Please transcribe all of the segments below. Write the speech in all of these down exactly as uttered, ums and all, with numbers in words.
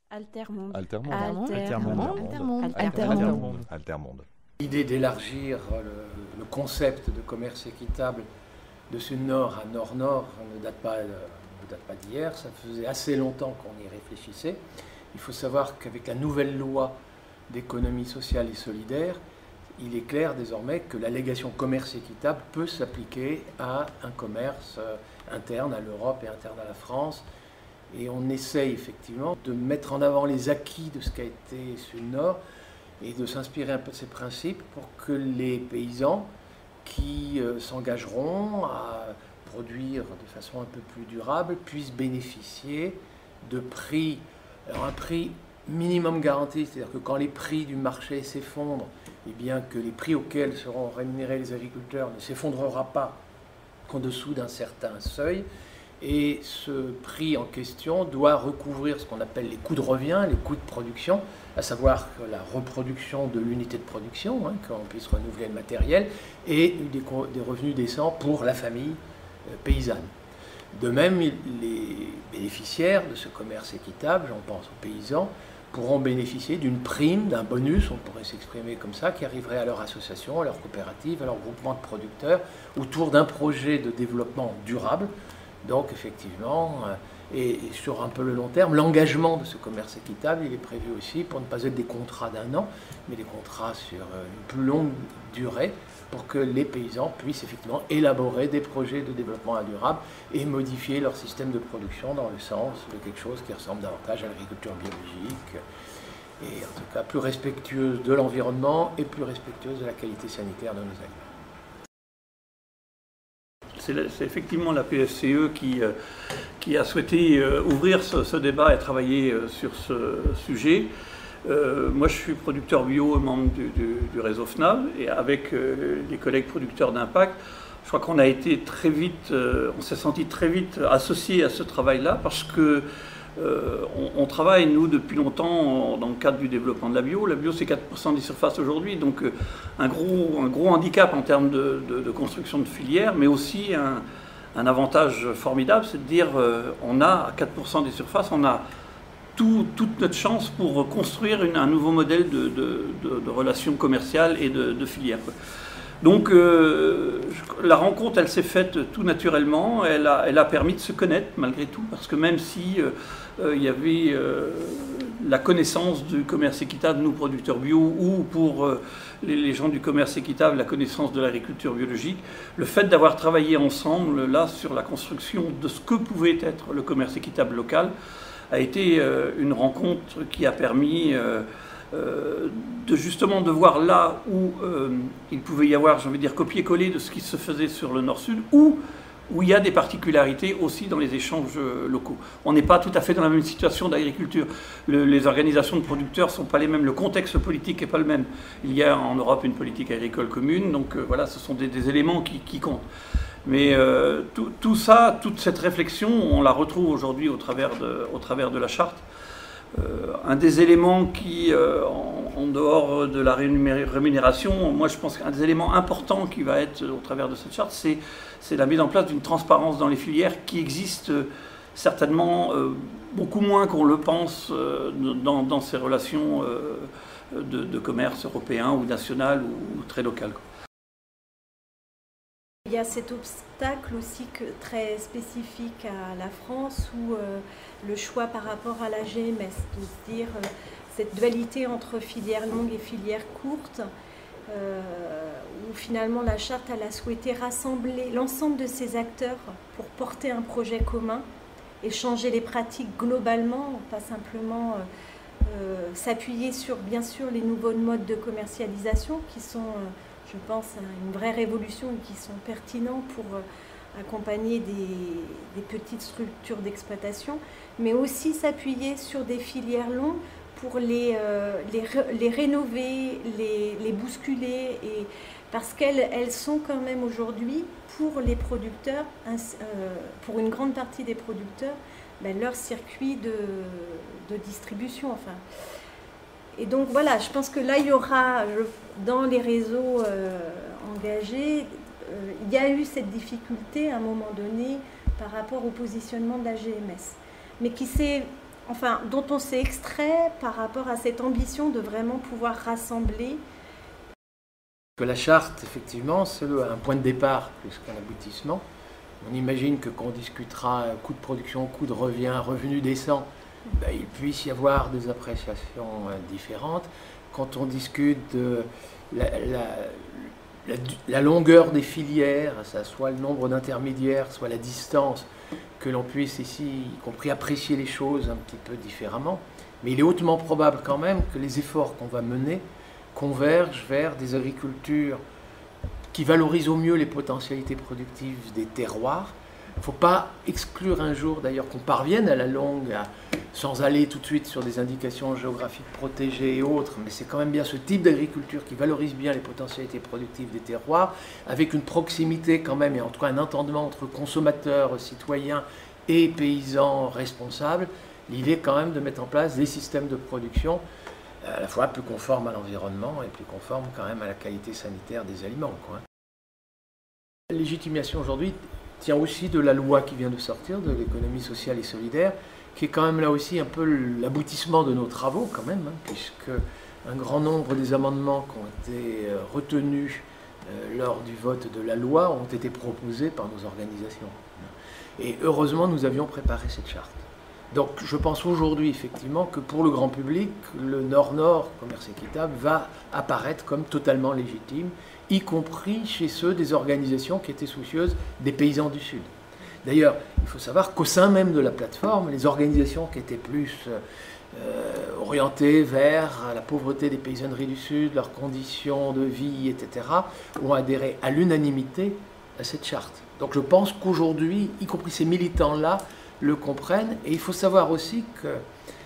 Altermonde. Altermonde. Altermonde. Altermonde. Altermonde. Altermonde. Altermonde. L'idée d'élargir le, le concept de commerce équitable de sud-nord à nord-nord ne date pas, ne date pas d'hier, ça faisait assez longtemps qu'on y réfléchissait. Il faut savoir qu'avec la nouvelle loi d'économie sociale et solidaire, il est clair désormais que l'allégation commerce équitable peut s'appliquer à un commerce interne à l'Europe et interne à la France. Et on essaye effectivement de mettre en avant les acquis de ce qu'a été Sud-Nord et de s'inspirer un peu de ces principes pour que les paysans qui euh, s'engageront à produire de façon un peu plus durable puissent bénéficier de prix, alors un prix minimum garanti, c'est-à-dire que quand les prix du marché s'effondrent, eh bien que les prix auxquels seront rémunérés les agriculteurs ne s'effondrera pas qu'en dessous d'un certain seuil. Et ce prix en question doit recouvrir ce qu'on appelle les coûts de revient, les coûts de production, à savoir que la reproduction de l'unité de production, hein, qu'on puisse renouveler le matériel, et des, des revenus décents pour la famille euh, paysanne. De même, les bénéficiaires de ce commerce équitable, j'en pense aux paysans, pourront bénéficier d'une prime, d'un bonus, on pourrait s'exprimer comme ça, qui arriverait à leur association, à leur coopérative, à leur groupement de producteurs, autour d'un projet de développement durable. Donc effectivement, et sur un peu le long terme, l'engagement de ce commerce équitable, il est prévu aussi pour ne pas être des contrats d'un an, mais des contrats sur une plus longue durée, pour que les paysans puissent effectivement élaborer des projets de développement durable et modifier leur système de production dans le sens de quelque chose qui ressemble davantage à l'agriculture biologique, et en tout cas plus respectueuse de l'environnement et plus respectueuse de la qualité sanitaire de nos aliments. C'est effectivement la P F C E qui, euh, qui a souhaité euh, ouvrir ce, ce débat et travailler euh, sur ce sujet. Euh, moi, je suis producteur bio, membre du, du, du réseau F N A B, et avec euh, les collègues producteurs d'impact, je crois qu'on a été très vite, euh, on s'est senti très vite associés à ce travail-là, parce que Euh, on, on travaille, nous, depuis longtemps dans le cadre du développement de la bio. La bio, c'est quatre pour cent des surfaces aujourd'hui, donc euh, un, gros, un gros handicap en termes de, de, de construction de filières, mais aussi un, un avantage formidable, c'est de dire euh, on a à quatre pour cent des surfaces, on a tout, toute notre chance pour construire une, un nouveau modèle de, de, de, de relations commerciales et de, de filières, quoi. Donc euh, la rencontre, elle s'est faite tout naturellement, elle a, elle a permis de se connaître malgré tout, parce que même si euh, euh, il y avait euh, la connaissance du commerce équitable, nous producteurs bio, ou pour euh, les, les gens du commerce équitable, la connaissance de l'agriculture biologique, le fait d'avoir travaillé ensemble là sur la construction de ce que pouvait être le commerce équitable local a été euh, une rencontre qui a permis euh, Euh, de justement de voir là où euh, il pouvait y avoir, j'ai envie de dire, copier-coller de ce qui se faisait sur le Nord-Sud, ou où il y a des particularités aussi dans les échanges euh, locaux. On n'est pas tout à fait dans la même situation d'agriculture. Le, les organisations de producteurs ne sont pas les mêmes, le contexte politique n'est pas le même. Il y a en Europe une politique agricole commune, donc euh, voilà, ce sont des, des éléments qui, qui comptent. Mais euh, tout, tout ça, toute cette réflexion, on la retrouve aujourd'hui au travers de, au travers de la charte. Euh, un des éléments qui, euh, en, en dehors de la rémunération, moi je pense qu'un des éléments importants qui va être au travers de cette charte, c'est la mise en place d'une transparence dans les filières qui existe euh, certainement euh, beaucoup moins qu'on le pense euh, dans, dans ces relations euh, de, de commerce européen ou national ou, ou très local, quoi. Il y a cet obstacle aussi que, très spécifique à la France où euh, le choix par rapport à la G M S, de se dire euh, cette dualité entre filière longue et filière courte, euh, où finalement la charte elle a souhaité rassembler l'ensemble de ces acteurs pour porter un projet commun et changer les pratiques globalement, pas simplement euh, euh, s'appuyer sur bien sûr les nouveaux modes de commercialisation qui sont euh, je pense à une vraie révolution et qui sont pertinents pour accompagner des, des petites structures d'exploitation, mais aussi s'appuyer sur des filières longues pour les, euh, les, les rénover, les, les bousculer, et, parce qu'elles elles sont quand même aujourd'hui, pour les producteurs, euh, pour une grande partie des producteurs, ben, leur circuit de, de distribution. Enfin. Et donc voilà, je pense que là, il y aura, dans les réseaux euh, engagés, euh, il y a eu cette difficulté à un moment donné par rapport au positionnement de la G M S, mais qui s'est enfin, dont on s'est extrait par rapport à cette ambition de vraiment pouvoir rassembler. Que la charte, effectivement, c'est un point de départ plus qu'un aboutissement. On imagine que quand on discutera coût de production, coût de revient, revenu décent, ben, il puisse y avoir des appréciations différentes. Quand on discute de la, la, la, la longueur des filières, ça soit le nombre d'intermédiaires, soit la distance, que l'on puisse ici, y compris apprécier les choses un petit peu différemment. Mais il est hautement probable quand même que les efforts qu'on va mener convergent vers des agricultures qui valorisent au mieux les potentialités productives des terroirs. Il ne faut pas exclure un jour d'ailleurs qu'on parvienne à la longue, à, sans aller tout de suite sur des indications géographiques protégées et autres, mais c'est quand même bien ce type d'agriculture qui valorise bien les potentialités productives des terroirs, avec une proximité quand même, et en tout cas un entendement entre consommateurs, citoyens et paysans responsables. L'idée quand même de mettre en place des systèmes de production à la fois plus conformes à l'environnement et plus conformes quand même à la qualité sanitaire des aliments, quoi. La légitimation aujourd'hui tient aussi de la loi qui vient de sortir, de l'économie sociale et solidaire, qui est quand même là aussi un peu l'aboutissement de nos travaux quand même, hein, puisque un grand nombre des amendements qui ont été retenus euh, lors du vote de la loi ont été proposés par nos organisations. Et heureusement, nous avions préparé cette charte. Donc je pense aujourd'hui effectivement que pour le grand public, le Nord-Nord commerce équitable va apparaître comme totalement légitime, y compris chez ceux des organisations qui étaient soucieuses des paysans du Sud. D'ailleurs, il faut savoir qu'au sein même de la plateforme, les organisations qui étaient plus euh, orientées vers la pauvreté des paysanneries du Sud, leurs conditions de vie, et cetera, ont adhéré à l'unanimité à cette charte. Donc je pense qu'aujourd'hui, y compris ces militants-là, le comprennent. Et il faut savoir aussi que euh,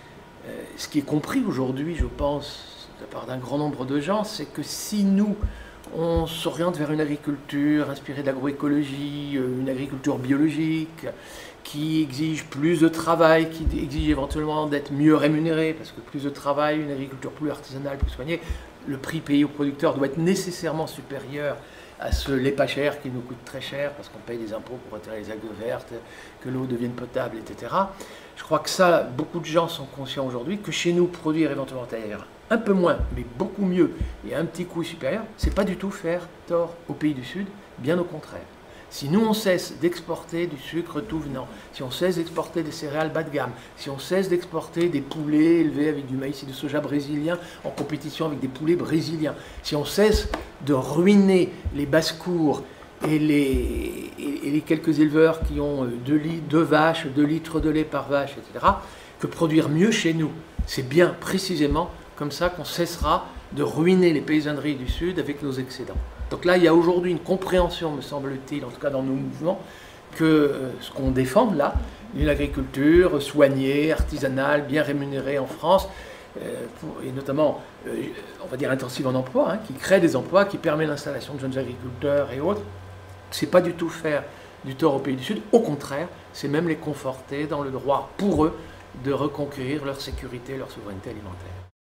ce qui est compris aujourd'hui, je pense, de la part d'un grand nombre de gens, c'est que si nous, on s'oriente vers une agriculture inspirée de l'agroécologie, une agriculture biologique, qui exige plus de travail, qui exige éventuellement d'être mieux rémunérée, parce que plus de travail, une agriculture plus artisanale, plus soignée, le prix payé aux producteurs doit être nécessairement supérieur à ce lait pas cher qui nous coûte très cher parce qu'on paye des impôts pour retirer les algues vertes, que l'eau devienne potable, et cetera. Je crois que ça, beaucoup de gens sont conscients aujourd'hui que chez nous, produire éventuellement un peu moins, mais beaucoup mieux et à un petit coût supérieur, c'est pas du tout faire tort aux pays du Sud, bien au contraire. Si nous on cesse d'exporter du sucre tout venant, si on cesse d'exporter des céréales bas de gamme, si on cesse d'exporter des poulets élevés avec du maïs et du soja brésilien en compétition avec des poulets brésiliens, si on cesse de ruiner les basses-cours et les, et les quelques éleveurs qui ont deux, litres, deux vaches, deux litres de lait par vache, et cetera, que produire mieux chez nous, c'est bien précisément comme ça qu'on cessera de ruiner les paysanneries du Sud avec nos excédents. Donc là, il y a aujourd'hui une compréhension, me semble-t-il, en tout cas dans nos mouvements, que euh, ce qu'on défend là, une agriculture soignée, artisanale, bien rémunérée en France, euh, pour, et notamment, euh, on va dire intensive en emploi, hein, qui crée des emplois, qui permet l'installation de jeunes agriculteurs et autres, c'est pas du tout faire du tort aux pays du Sud, au contraire, c'est même les conforter dans le droit pour eux de reconquérir leur sécurité, leur souveraineté alimentaire.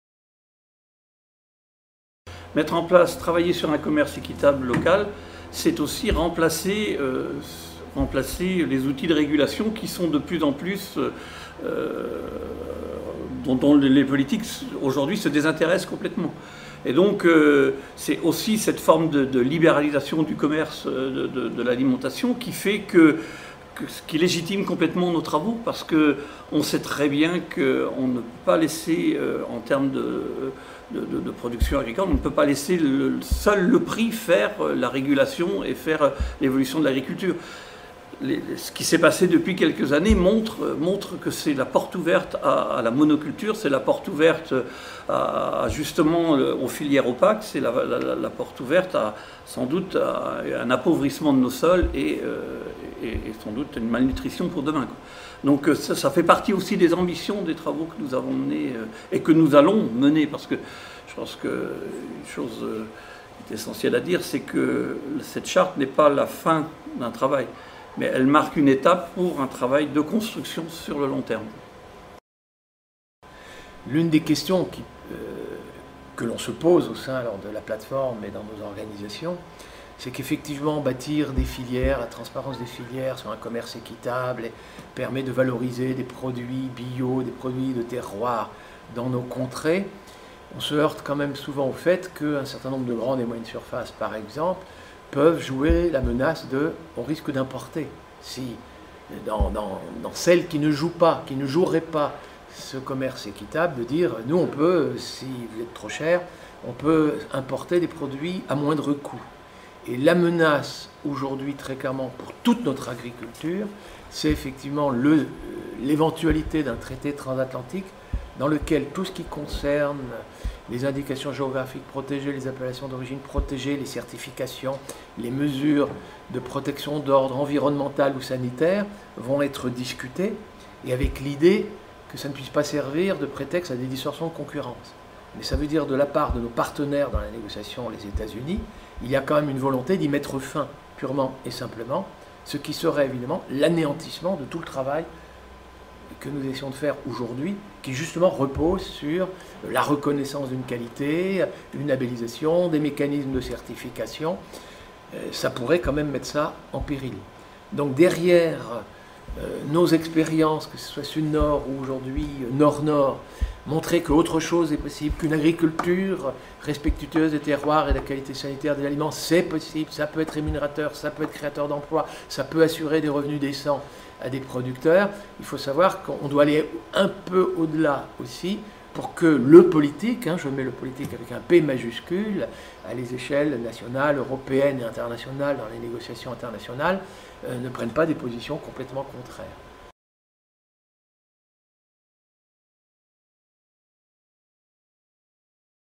Mettre en place, travailler sur un commerce équitable local, c'est aussi remplacer, euh, remplacer les outils de régulation qui sont de plus en plus, euh, dont, dont les politiques aujourd'hui se désintéressent complètement. Et donc euh, c'est aussi cette forme de, de libéralisation du commerce de, de, de l'alimentation qui fait que, que, qui légitime complètement nos travaux, parce qu'on sait très bien qu'on ne peut pas laisser, euh, en termes de... De, de, de production agricole, on ne peut pas laisser le, seul le prix faire la régulation et faire l'évolution de l'agriculture. Ce qui s'est passé depuis quelques années montre, montre que c'est la porte ouverte à, à la monoculture, c'est la porte ouverte à, à justement aux filières opaques, c'est la, la, la porte ouverte à sans doute à un appauvrissement de nos sols et, euh, et, et sans doute une malnutrition pour demain, quoi. Donc ça, ça fait partie aussi des ambitions des travaux que nous avons menés euh, et que nous allons mener, parce que je pense qu'une chose euh, qui est essentielle à dire, c'est que cette charte n'est pas la fin d'un travail, mais elle marque une étape pour un travail de construction sur le long terme. L'une des questions qui, euh, que l'on se pose au sein alors, de la plateforme et dans nos organisations, c'est qu'effectivement bâtir des filières, la transparence des filières sur un commerce équitable et permet de valoriser des produits bio, des produits de terroir dans nos contrées. On se heurte quand même souvent au fait qu'un certain nombre de grandes et moyennes surfaces, par exemple, peuvent jouer la menace de « on risque d'importer ». Si dans, dans, dans celles qui ne jouent pas, qui ne joueraient pas ce commerce équitable, de dire « nous on peut, si vous êtes trop cher, on peut importer des produits à moindre coût ». Et la menace aujourd'hui très clairement pour toute notre agriculture, c'est effectivement le, l'éventualité d'un traité transatlantique dans lequel tout ce qui concerne les indications géographiques protégées, les appellations d'origine protégées, les certifications, les mesures de protection d'ordre environnemental ou sanitaire vont être discutées, et avec l'idée que ça ne puisse pas servir de prétexte à des distorsions de concurrence. Mais ça veut dire de la part de nos partenaires dans la négociation, les États-Unis, il y a quand même une volonté d'y mettre fin purement et simplement, ce qui serait évidemment l'anéantissement de tout le travail que nous essayons de faire aujourd'hui, qui justement repose sur la reconnaissance d'une qualité, une labellisation, des mécanismes de certification. Ça pourrait quand même mettre ça en péril. Donc derrière euh, nos expériences, que ce soit Sud-Nord ou aujourd'hui Nord-Nord, montrer qu'autre chose est possible, qu'une agriculture respectueuse des terroirs et de la qualité sanitaire des aliments, c'est possible, ça peut être rémunérateur, ça peut être créateur d'emplois, ça peut assurer des revenus décents à des producteurs. Il faut savoir qu'on doit aller un peu au-delà aussi pour que le politique, hein, je mets le politique avec un P majuscule, à les échelles nationales, européennes et internationales, dans les négociations internationales, euh, ne prenne pas des positions complètement contraires.